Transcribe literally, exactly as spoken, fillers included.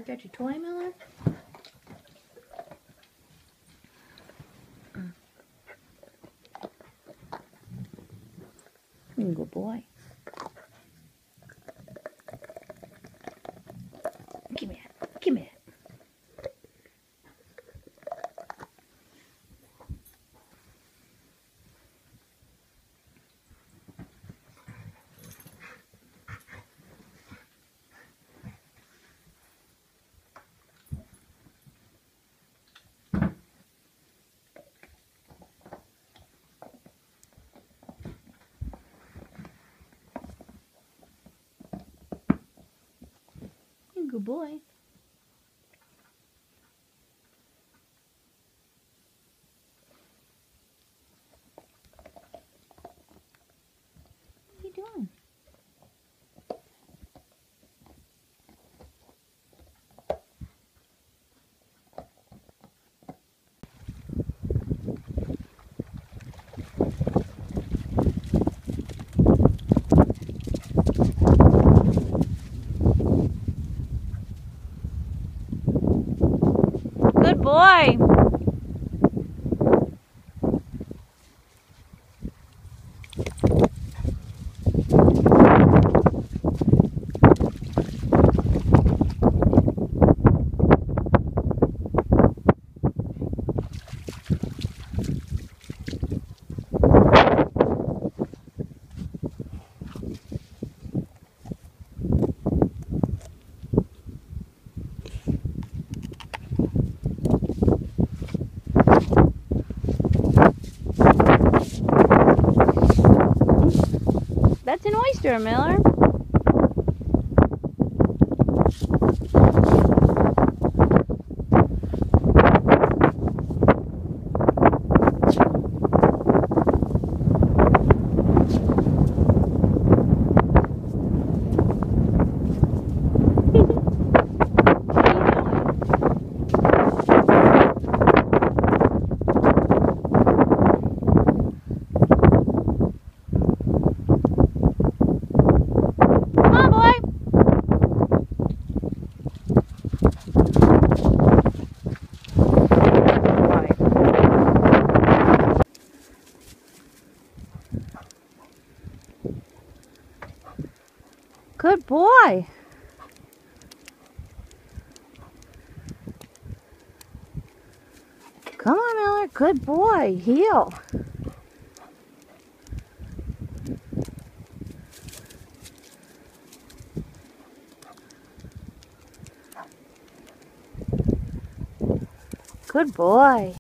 got your toy, Miller? Good boy. Give me it. Give me it. Good boy. What are you doing? Good boy. That's an oyster, Miller. Good boy. Come on, Miller. Good boy. Heel. Good boy.